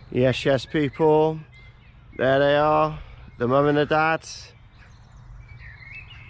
Yes, people, there they are, the mum and the dad.